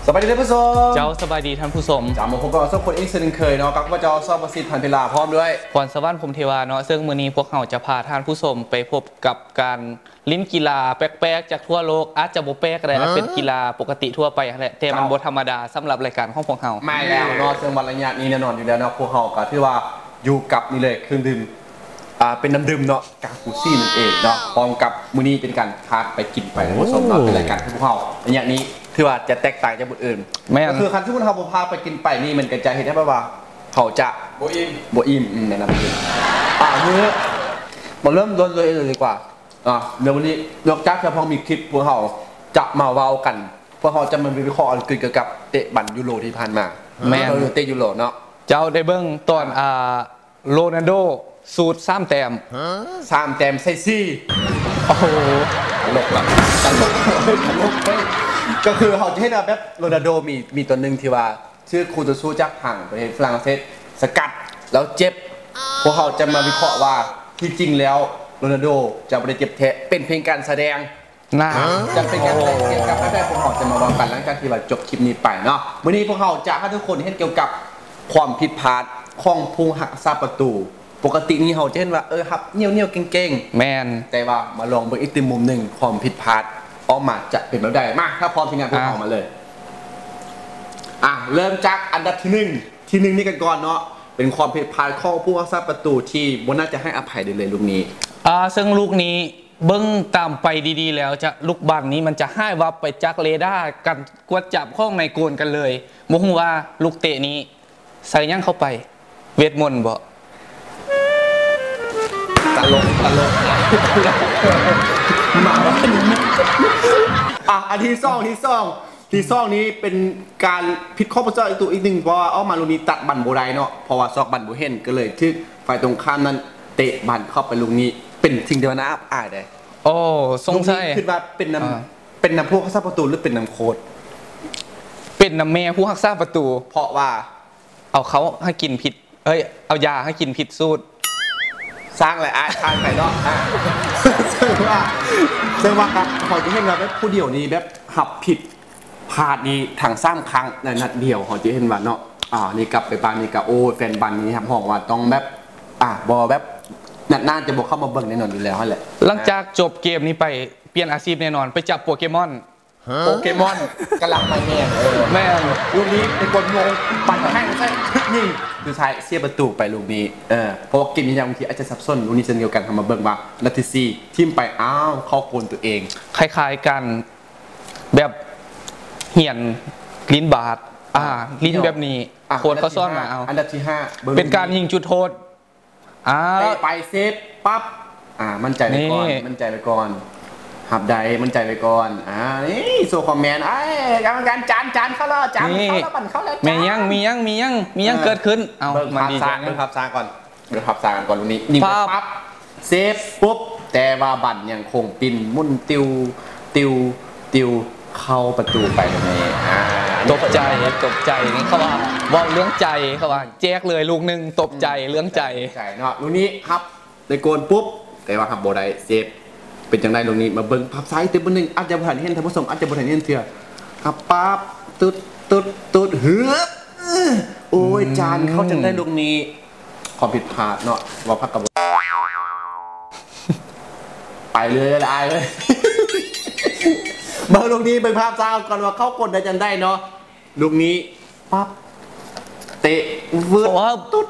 บายดีท่านผู้ชมเจ้าสบายดีท่านผู้ชมจากมาพบกับสักคนอีกเช่นเคยเนาะกับว่าเจ้าซอบประสิทธิ์พันธุ์เพลาพร้อมด้วยพรสวรรค์พรหมเทวาเนาะซึ่งมื้อนี้พวกเราจะพาท่านผู้ชมไปพบกับการลิ้นกีฬาแปลกๆจากทั่วโลกอาจจะบ่แปลกอะไรเป็นกีฬาปกติทั่วไปแหละแต่มันบ่ธรรมดาสำหรับรายการของพวกเราไม่แล้วเนาะซึ่งวันระยะนี้แน่นอนอยู่แล้วเนาะพวกเราก็ที่ว่าอยู่กับนี่เลยเครื่องดื่มเป็นน้ำดื่มเนาะกาฟูซี่นั่นเองเนาะพร้อมกับมื้อนี้เป็นการพาไปกินไปท่านผู้ชมเนาะเป็นรายการที่พวกเราระยะนี้ถือว่าจะแตกต่างจากบุญอื่นก็คือคันที่พวกเราพาไปกินไปนี่มันก็จะเห็นได้ว่าเขาจะโบอิมในน้ำดื่มมื้อมาเริ่มต้นเลยดีกว่าเดี๋ยววันนี้นอกจากจะพอมีคลิปพวกเราจะมาเว้ากันพวกเราจะมาวิเคราะห์เกี่ยวกับเตะบัลยูโรที่ผ่านมาเราเตะยูโรเนาะเจ้าได้เบิ่งตอนโรนัลโดสูตร3 แต้มใส่ซี่โอ้โหตลกแบบตลกก็คือเขาจะให้เราแบบโรนัลโดมีตัวหนึ่งที่ว่าชื่อคูตูซูจากห่างประเทศฝรั่งเศสสกัดแล้วเจ็บพวกเขาจะมาวิเคราะห์ว่าที่จริงแล้วโรนัลโดจะไม่ได้เจ็บแท้เป็นเพียงการแสดงจะเป็นการแสดงเกี่ยวกับอะไรพวกเขาจะมาวางกันหลังจากที่ว่าจบคลิปนี้ไปเนาะวันนี้พวกเขาจะให้ทุกคนเห็นเกี่ยวกับความผิดพลาดของผู้หักซาประตูปกตินี่เขาจะเห็นว่าครับเนียวเก่งๆแมนแต่ว่ามาลองเบิ่งอีกมุมหนึ่งความผิดพลาดออกมาจะเป็นแบบใดมาถ้าพร้อมทีมงานพวกเขามาเลยเริ่มจากอันดับที่หนึ่งนี่กันก่อนเนาะเป็นความผิดพลาดของผู้รักษาประตูที่บนน่าจะให้อภัยได้เลยลูกนี้ซึ่งลูกนี้เบิ้งตามไปดีๆแล้วจะลูกบอลนี้มันจะให้วับไปจากเรดาร์กันกวดจับข้องในโกนกันเลยมองว่าลูกเตะนี้ใส่ยั่งเข้าไปเวทมนต์บ่ตลกมาแล้วอันที่สองนี้เป็นการผิดข้อประเมินอีกหนึ่งเพราะว่าเอามาลูกนี้ตัดบันโบได้เนาะเพราะว่าซอกบันโบเห็นก็เลยทึกฝ่ายตรงข้ามนั้นเตะบันเข้าไปลูกนี้เป็นสิ่งเดียวนะอายได้โอ้สงสัยคิดว่าเป็นน้ำพวกรักษาประตูหรือเป็นน้ำโค้ดเป็นน้ำแม่ผู้รักษาประตูเพราะว่าเอาเขาให้กินผิดเอายาให้กินผิดสูตรสร้างอะไรทางไปเนาะซึ่งว่าครับเขาจะเห็นว่าแบบผู้เดียวนี้แบบหับผิดพลาดนี้ทางสร้างครั้งในนัดเดียวเขาจะเห็นว่าเนาะนี่กลับไปบ้านนี่กับแฟนบันนี้ครับห้องว่าต้องแบบบอแบบน่าจะบอกเข้ามาเบิ่งแน่นอนอยู่แล้วแหละหลังจากจบเกมนี้ไปเปลี่ยนอาชีพแน่นอนไปจับโปเกมอนกำลังมาแม่ลูกนี้ในกลงปั่นแห้งใช่นี่ดูท้ายเสียประตูไปลูกนี้เพราะว่าเกมนี้บางทีอาจจะซับซ้อนลูกนี้เช่นเดียวกันทำมาเบิ่งว่านาทีซีทิมไปเข้าโกนตัวเองคล้ายๆกันแบบเหี่ยนลิ้นบาดลิ้นแบบนี้โคนเขาซ่อนมาเอาอันดับที่5 เป็นการยิงจุดโทษไปเซฟปั๊บมั่นใจไปก่อนหับใดมั่นใจไปก่อนนี่โซคอมแมนกรรมการจานเข้าแล้วปั่นเข้าแล้วมียังเกิดขึ้นเบิ่งภาพซาก่อนลูกนี้นิ่งปั๊บเซฟปุ๊บแต่ว่าบั่นยังคงปินมุ่นติวเข้าประตูไปเลยตกใจนี่เขาว่าเรื่องใจเขาว่าแจกเลยลูกนึงตกใจเรื่องใจเนาะลูกนี้ครับในโกนปุ๊บแต่ว่าหับโบได้เซฟเป็นจังไดลูกนี้มาเบิ่งภาพซ้ายเต็มนึงอาจจะบ่ทันเห็นท่านผู้ชมอาจจะบ่ทันเห็นเถื่อครับปั๊บตุ๊ดฮึบโอ้ยจานเขาจังได้ลูกนี้ความผิดพลาดเนาะว่าพักกับไปเลยเบิ่งลูกนี้เป็นภาพซ้ายก่อนว่าเข้ากดได้จังได้เนาะลูกนี้ปั๊บเตะวืดตุ๊ด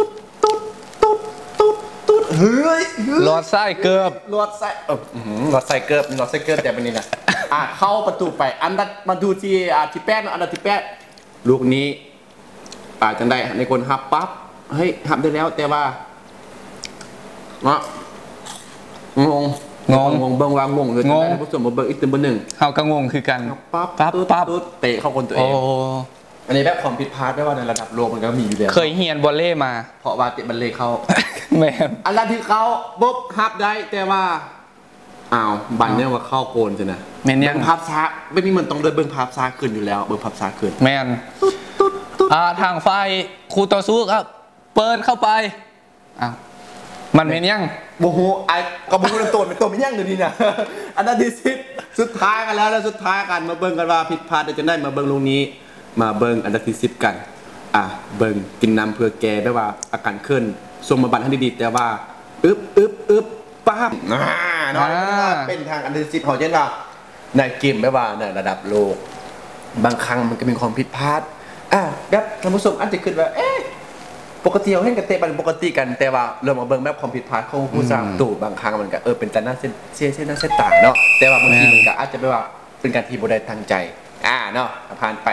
เฮ้ยหลอดไส้เกือบหลอดไส้เกือบแต่เป็นนี่แหละเข้าประตูไปอันดับมาดูที่8อันดับที่8ลูกนี้จังได้ในคนหับปั๊บเฮ้ยหับได้แล้วแต่ว่างงเบิ่งวางงงเลยท่านผู้ชมมาเบิ่งอีกตัวนึงเฮาก็งงคือกันปั๊บเตะเข้าคนตัวเองอันนี้แบบความผิดพลาดได้ว่าในระดับโลกมันก็มีอยู่แล้วเคยเฮียนบอลเล่มาเพราะว่าเตะบอลเล่เข้าแม่อันดับที่เขาปุ๊บหับได้แต่ว่าบันเนี่ยว่าเข้าโกนใช่ไหมแม่นยังภาพช้าไม่มีเหมือนต้องเดินเบิ่งภาพช้าขึ้นอยู่แล้วเบิ่งภาพช้าขึ้นแม่นทางไฟครูต่อสู้ครับเปิดเข้าไปมันเป็นยังบูฮูไอ้ก็บูฮูเป็นตัวเป็นย่างเดี๋ยวนี้นะ อันนั้นที่สุดท้ายกันแล้วสุดท้ายกันมาเบิ่งกันว่าผิดพลาดจะได้มาเบิ่งลุงนี้มาเบิ่งอันดับที่10กันเบิ่งกินน้ำเพื่อแก้ได้ว่าอาการขึ้นส่งมาบันให้ดีๆแต่ว่าอึบป้าบเนาะเป็นทางอันดับที่10เขาเช่นว่าในเกมไม่ว่าในระดับโลกบางครั้งมันก็มีความผิดพลาดครับท่านผู้ชมอาจจะคิดว่าปกติเราเห็นกันเตะบอลปกติกันแต่ว่าเริ่มมาเบิ่งแบบความผิดพลาดของผู้สร้างตู่บางครั้งมันก็เป็นแต่หน้าเส้นหน้าเส้นต่างเนาะแต่ว่าบางทีมันก็อาจจะไม่ว่าเป็นการที่บ่ได้ตั้งใจเนาะผ่านไป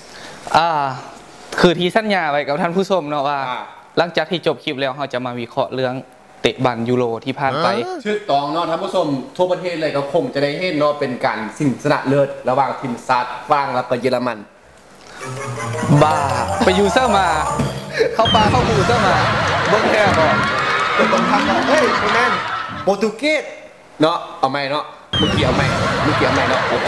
คือที่สัญญาไว้กับท่านผู้ชมเนาะว่าหลังจากที่จบคลิปแล้วเราจะมาวิเคราะห์เรื่องเตะบอลยูโรที่ผ่านไปชื่อตองเนาะท่านผู้ชมทั่วประเทศเลยก็คงจะได้เห็นเนาะเป็นการสิงสนะเลิศระหว่างทีมชาติฝรั่งและก็เยอรมันบ้าไปยูเซอร์มาเข้าปลาเข้าบูเซอร์มาเบิ้งแค่ก่อนตรงทางเฮ้ยคนนั้นโปรตุเกสเนาะเอาใหม่เนาะเมื่อกี้เอาใหม่เนาะโอเคเอาใหม่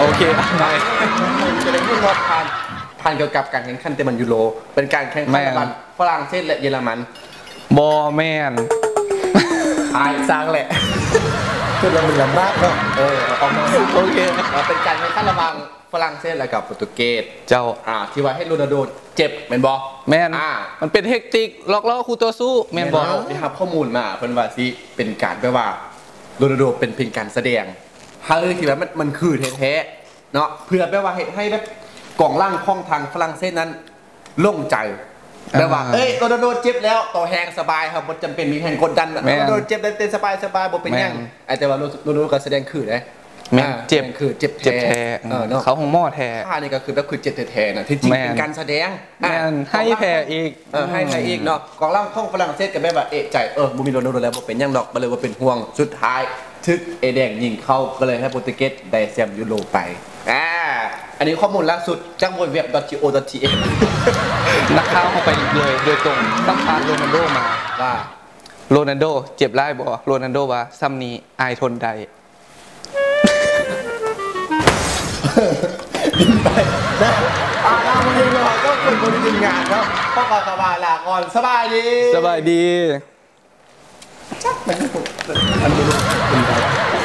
จะได้พูดว่าผ่านเกี่ยวกับการแข่งขันเตะบอลยูโรเป็นการแข่งขันระหว่างฝรั่งเศสและเยอรมันบอแมนสร้างแหละคือเราเป็นลำบากเนาะออกมาโอเคเป็นการแข่งขันระหว่างฝรั่งเศสและกับโปรตุเกสเจ้าที่ว่าให้โรนัลโดเจ็บแมนบอแมนมันเป็นเทคนิคล็อกล้อคูตัวสู้แมนบอที่ครับข้อมูลมาเพิ่นว่าสิเป็นการแปลว่าโรนัลโดเป็นเพียงการแสดงถ้าที่ว่ามันคือแท้ๆเนาะเพื่อแปลว่าให้แบบกองล่างข้องทางฝรั่งเศสนั้นโล่งใจแปลว่าโรนัลโดเจ็บแล้วต่อแหงสบายครับบ่จำเป็นมีแหงกดดันโรนัลโดเจ็บได้เต้นสบายบ่เป็นหยังแต่ว่าโรนัลโดก็แสดงคือได้เจ็บคือเจ็บแท้เขาของหม้อแท้นี่ก็คือแบบคือเจ็บแท้ๆนะที่จริงเป็นการแสดงให้แพ้อีกให้แพ้อีกเนาะกองล่างข้องฝรั่งเศสกับแบบว่าใจบ่มีโรนัลโดแล้วบ่เป็นหยังดอกบ่เลยว่าเป็นห่วงสุดท้ายทึกแดงยิงเข้าก็เลยให้โปรตุเกสได้แชมป์ยูโรไปอันนี้ข้อมูลล่าสุดจากเว็บ .go.th นักข่าวเข้าไปเลยโดยตรงสัมภาษณ์โรนัลโดมาว่าโรนัลโดเจ็บไล่บ่โรนัลโดว่าซ้ำนี้อายทนใดดิ้นไปนะวันนี้เราก็คนทีมงานเนาะพ่อก่อนสบายลาก่อนสบายดีจักมันเป็นคน